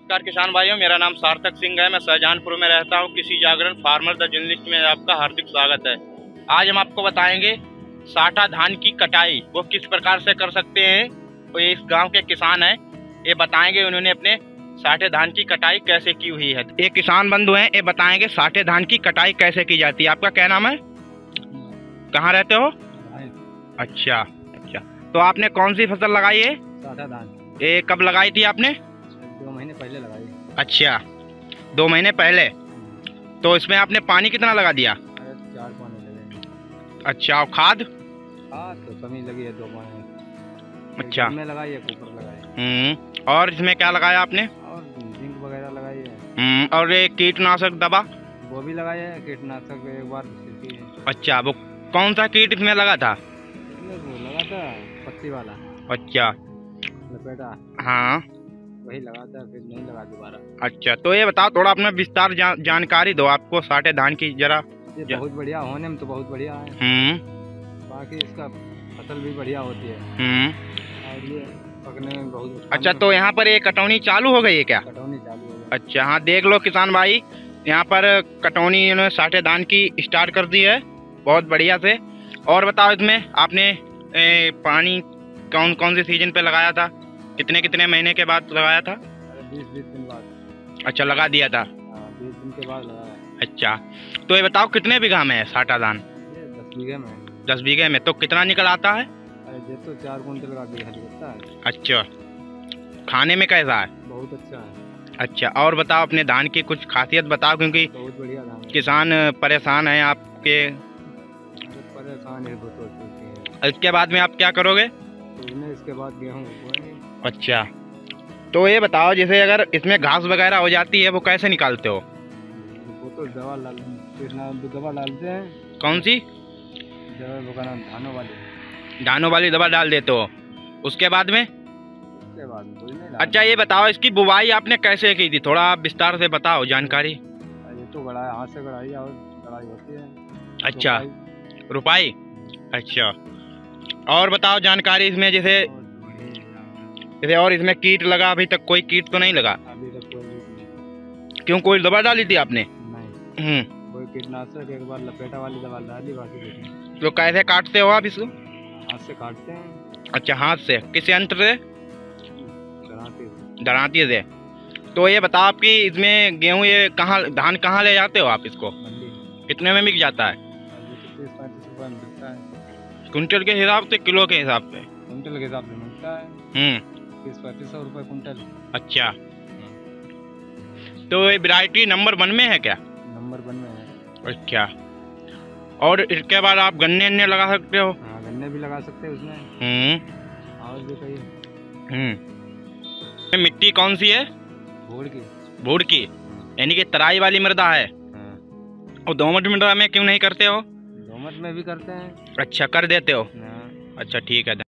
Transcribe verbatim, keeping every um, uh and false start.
नमस्कार किसान भाइयों, मेरा नाम सार्थक सिंह है। मैं शाहजहानपुर में रहता हूं। कृषि जागरण फार्मर द जर्नलिस्ट में आपका हार्दिक स्वागत है। आज हम आपको बताएंगे साठा धान की कटाई वो किस प्रकार से कर सकते हैं। तो ये इस गांव के किसान हैं, ये बताएंगे उन्होंने अपने साठे धान की कटाई कैसे की हुई है। ये किसान बंधु हैं, ये बताएंगे साठे धान की कटाई कैसे की जाती है। आपका क्या नाम है, कहाँ रहते हो? अच्छा अच्छा, तो आपने कौन सी फसल लगाई है? साठा धान। ये कब लगाई थी आपने? दो महीने पहले लगाई। अच्छा, दो महीने पहले। तो इसमें आपने पानी कितना लगा दिया? चार पानी लगे। अच्छा, और खाद? खाद तो कमी लगी है, दो पानी। अच्छा, में लगाई है, ऊपर लगाई। हम्म, और इसमें क्या लगाया आपने? और जिंक वगैरह लगाई है। हम्म, और ये कीटनाशक दवा? वो भी लगाई है, कीटनाशक एक बार है। अच्छा, वो कौन सा कीट इसमें लगा था? वो लगा था पत्ती वाला। अच्छा, लपेटा। हाँ, वही लगा था, फिर नहीं लगा दोबारा। अच्छा, तो ये बताओ थोड़ा अपना विस्तार जा, जानकारी दो आपको साठे धान की जरा। ये बहुत बढ़िया, होने में तो बहुत बढ़िया है। हम्म, बाकी इसका फसल भी बढ़िया होती है। हम्म, और ये पकने में बहुत। अच्छा, तो यहाँ पर ये कटौनी चालू हो गई है क्या? कटौनी चालू हो गई। अच्छा, हाँ, देख लो किसान भाई, यहाँ पर कटौनी इन्होंने साठे धान की स्टार्ट कर दी है, बहुत बढ़िया से। और बताओ इसमें आपने ए, पानी कौन कौन से सीजन पे लगाया था, कितने कितने महीने के बाद लगाया था? बीस बीस दिन बाद। अच्छा, लगा दिया था। बीस दिन के बाद लगाया। अच्छा, तो ये बताओ कितने बीघा में है साठा धान? ये दस बीघे में। दस बीघे में, तो कितना निकल आता है? ये तो चार कुंटल का बीघा निकलता है। अच्छा, खाने में कैसा है? बहुत अच्छा है। अच्छा, और बताओ अपने धान की कुछ खासियत बताओ, क्योंकि बहुत बढ़िया धान है। किसान परेशान हैं आपके। परेशान है बहुत। इसके बाद में आप क्या करोगे? इसके बाद गेहूँ बोएंगे। अच्छा, तो ये बताओ जैसे अगर इसमें घास वगैरह हो जाती है वो कैसे निकालते हो? वो तो दवा डाल दवा डालते हैं। कौन सी दवा? का नाम धानों वाली। धानों वाली दवा डाल देते हो। उसके बाद में? उसके बाद कोई नहीं। अच्छा, ये बताओ इसकी बुवाई आपने कैसे की थी, थोड़ा आप विस्तार से बताओ जानकारी। ये तो गढ़ाई, हाथ से गढ़ाई और गढ़ाई होती है। अच्छा, रुपाई। अच्छा, और बताओ जानकारी इसमें, जैसे जैसे और इसमें कीट लगा? अभी तक कोई कीट तो नहीं लगा? अभी तक कोई नहीं। क्यों, कोई दवा डाली थी आपने? नहीं। हम्म, कोई कीटनाशक एक बार लपेटा वाली दवा डाली, बाकी नहीं। तो कैसे काटते हो आप इसको? हाथ से काटते हैं। अच्छा, हाथ से? किस यंत्र से? दरांती से। दरांती से। तो ये बताओ आपकी इसमें गेहूं, ये कहाँ धान कहाँ ले जाते हो आप इसको? मंडी। कितने में बिक जाता है? तीस पैंतीस रुपये में बिकता है। कुंटल के हिसाब से, किलो के हिसाब से? कुंटल के हिसाब से मिलता है। हम्म, तीस पैंतीस सौ रुपये कुंटल। अच्छा, तो ये वैरायटी नंबर वन में है क्या? नंबर वन में है। अच्छा, और इसके बाद आप गन्ने अन्ने लगा सकते हो? हाँ, गन्ने भी लगा सकते हैं उसमें। हम्म, और भी कई। हम्म, मिट्टी कौन सी है? भूड़ की। भूड़ की, यानी कि तराई वाली मृदा है। हाँ। और दोमट मृदा में क्यों नहीं करते हो? दोमट में भी करते हैं। अच्छा, कर देते हो। हाँ। अच्छा, ठीक है।